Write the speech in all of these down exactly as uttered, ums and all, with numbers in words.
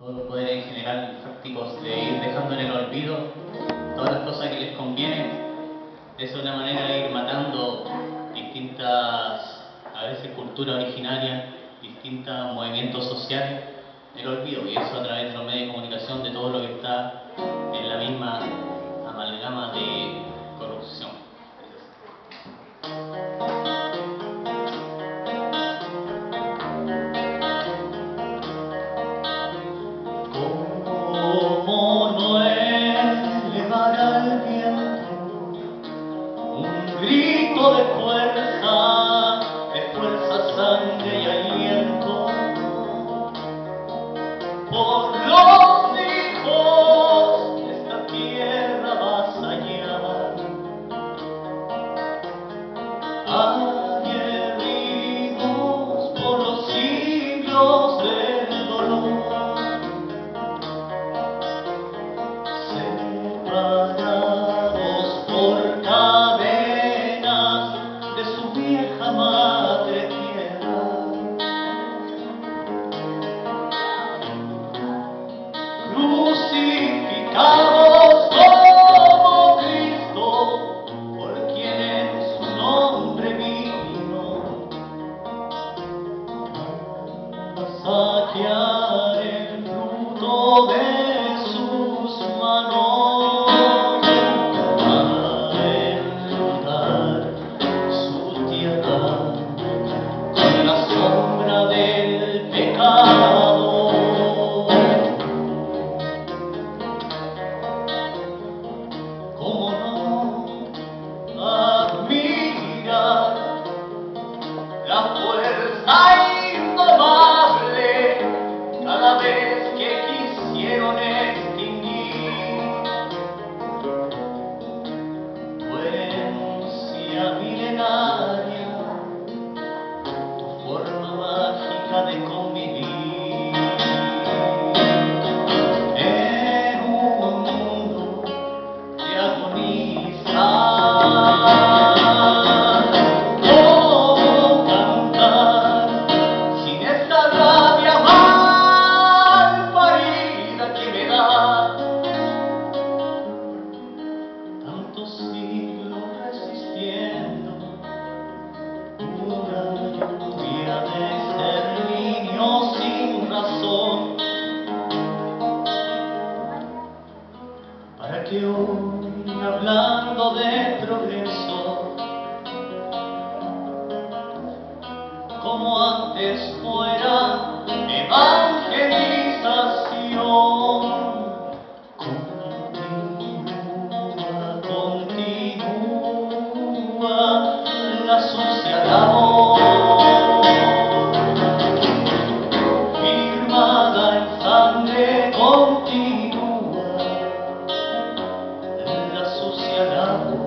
poderes en general fácticos de ir dejando en el olvido todas las cosas que les convienen. Es una manera de ir matando distintas, a veces culturas originarias, distintos movimientos sociales, el olvido, y eso a través de los medios de comunicación, de todo lo que está en la misma amalgama de corrupción. ¿Cómo no elevar al viento un grito de fuerza, de fuerza, sangre y aliento por los hijos de esta tierra vasallar, aguerridos por los siglos del dolor, separados por cadenas de su vieja madre tierra, crucificados como Cristo, por quien en su nombre vino a saquear el fruto de sus manos, a enlutar su tierra con la sombra del pecado. ¿Cómo no admirar la fuerza indomable cada vez que quisieron extinguir herencia milenaria, tu forma mágica de convivir en un mundo que agoniza? ¿Cómo cantar sin esta rabia mal parida que me da tantos siglos resistiendo una lluvia de exterminio sin razón, para que hoy, hablando de progreso, como antes fuera evangelización, continúa, continúa la sucia labor, firmada en sangre, continúa la sucia labor.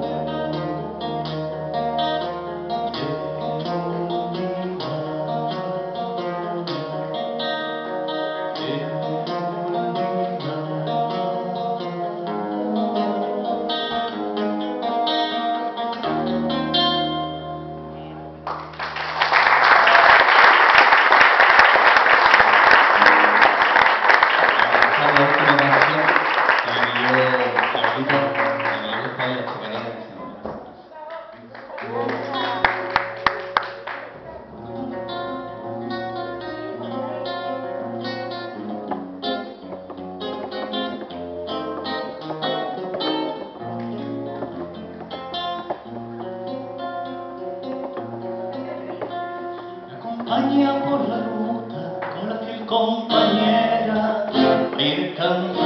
Acompaña por la ruta con la que compañera va a ir cantando.